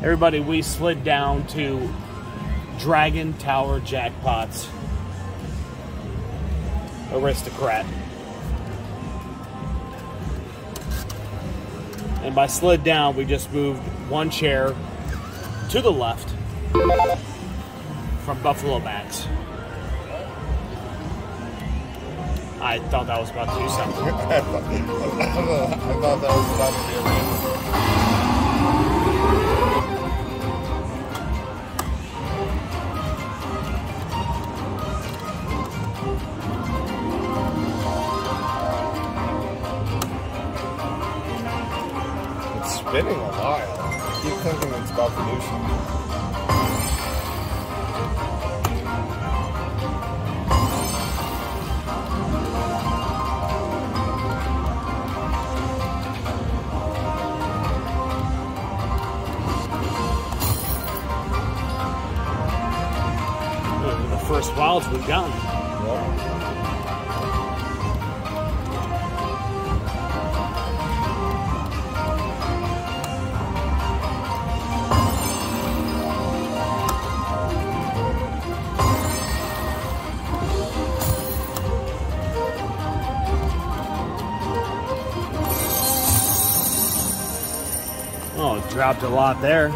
Everybody, we slid down to Dragon Tower Jackpots Aristocrat. And by slid down, we just moved one chair to the left from Buffalo Max. I thought that was about to do something. I thought that was about to be a random. It's spinning a while. I keep thinking it's about to do something. First wilds we've gotten. Oh, it dropped a lot there.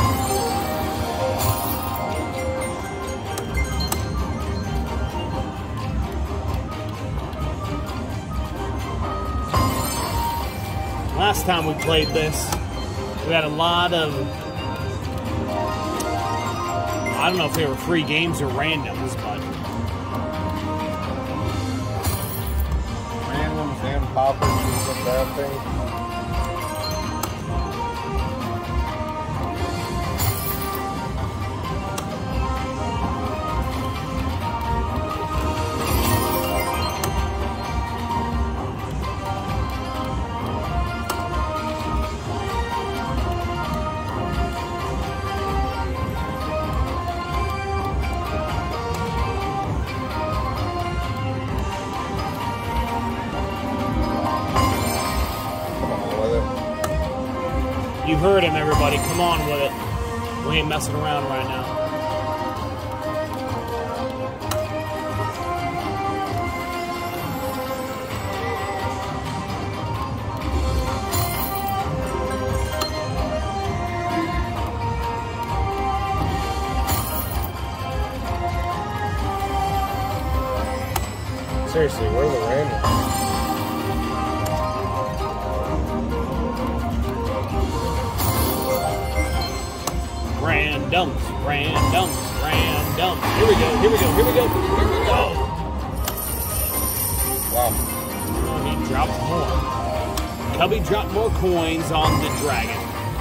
Last time we played this, we had a lot of, I don't know if they were free games or randoms, but randoms and poppers isn't that thing. You heard him, everybody. Come on with it. We ain't messing around right now. Seriously, where are the randoms? Randoms. Here we go. Wow. Oh, he dropped more. Cubby dropped more coins on the dragon.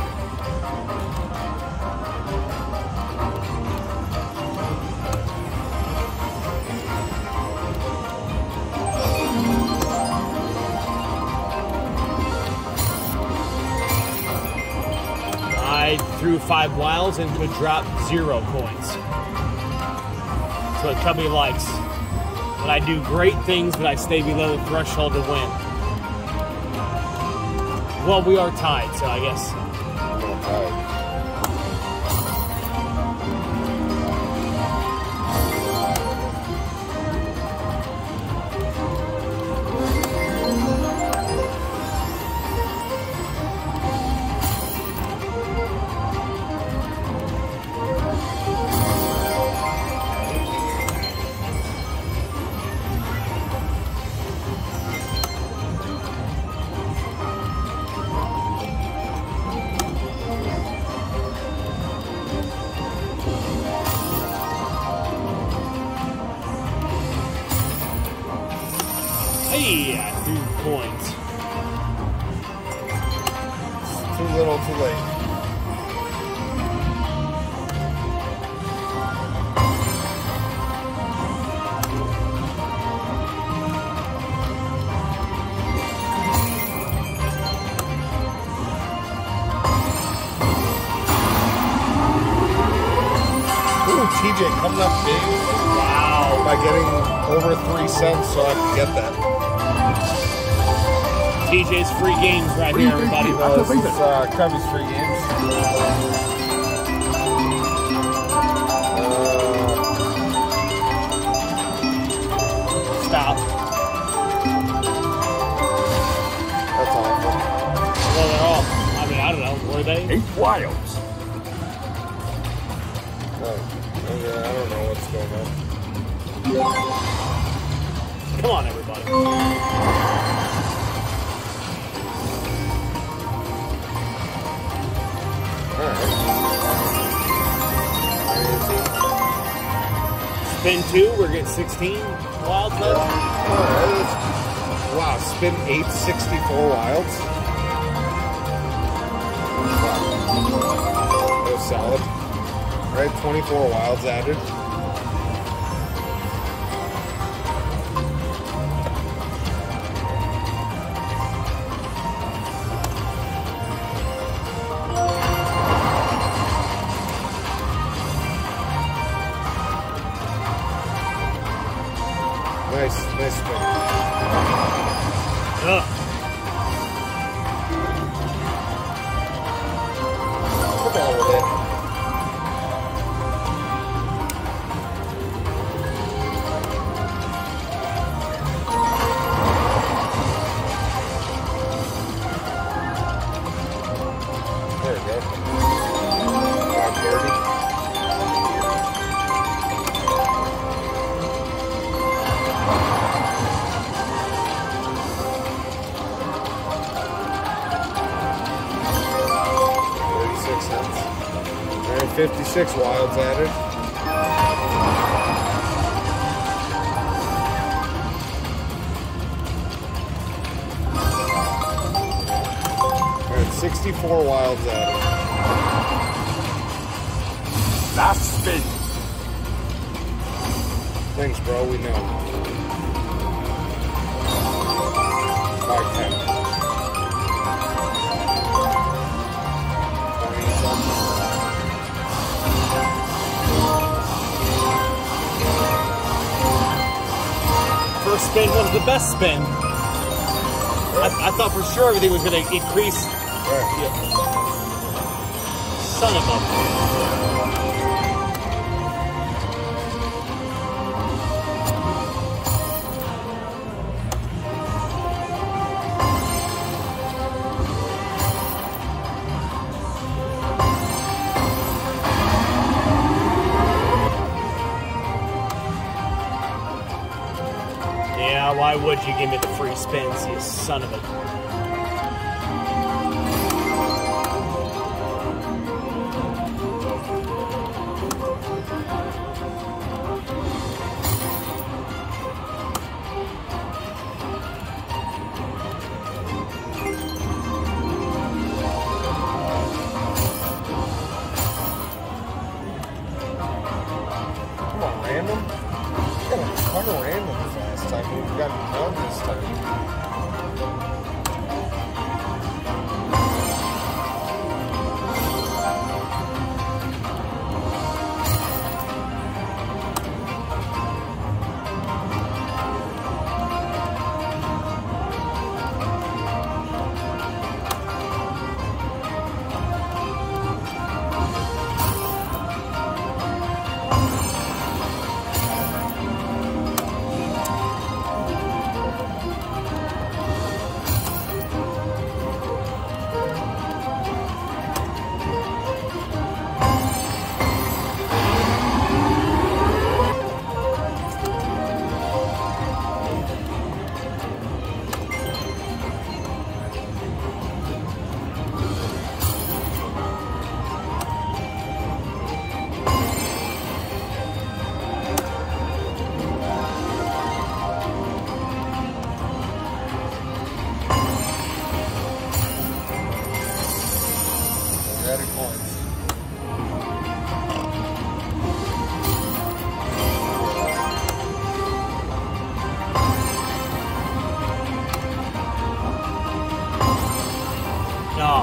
I threw 5 wilds and could drop 0 coins. That's what Cubby likes. But I do great things, but I stay below the threshold to win. Well, we are tied, so I guess. We're tied. Hey, I threw coins. Too little, too late. Ooh, TJ coming up big. Wow. By getting over 3 cents so I can get that. TJ's free games right here, everybody. This is Cubby's free games. Wilds. Oh, okay, I don't know what's going on. Come on, everybody. Alright. Spin 2, we're getting 16 wilds left. Alright. Wow, spin 864 wilds. Wow. That was solid. Alright, 24 wilds added. Nice spin. Ugh. Come on with it. There we go. 530. $0.36. And 56 wilds added. And 64 wilds added. Last spin. Thanks, bro. We know. 510. First spin was the best spin. I thought for sure everything was going to increase. Right. Son of a... Yeah, why would you give me the free spins, you son of a... Come on, random. We got a ton of randoms last time. We've got none this time. Added coins. No.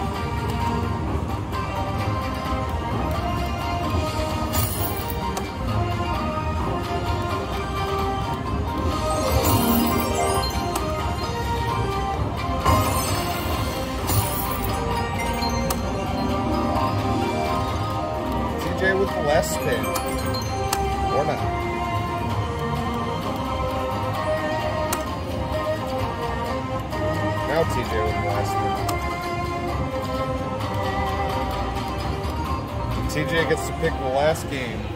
TJ with the last spin. Or not. Now TJ with the last spin. TJ gets to pick the last game.